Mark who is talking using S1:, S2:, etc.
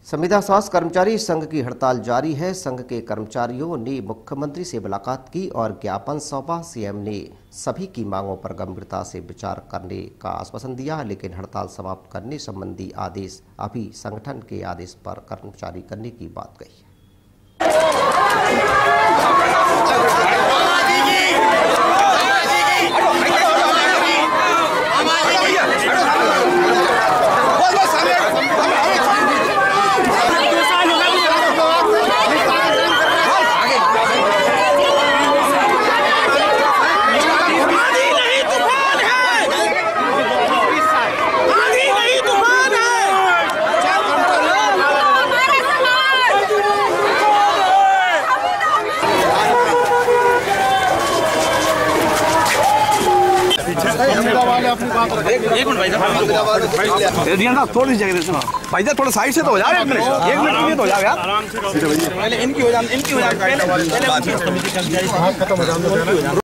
S1: संविदा स्वास्थ्य कर्मचारी संघ की हड़ताल जारी है। संघ के कर्मचारियों ने मुख्यमंत्री से मुलाकात की और ज्ञापन सौंपा। सीएम ने सभी की मांगों पर गंभीरता से विचार करने का आश्वासन दिया, लेकिन हड़ताल समाप्त करने संबंधी आदेश अभी संगठन के आदेश पर कर्मचारी करने की बात कही है।
S2: एक मिनट भाई थोड़ी जगह भाई थोड़ा साइड से तो हो जाए। एक मिनट के लिए तो हो जाए यार। पहले इनकी हो जाए।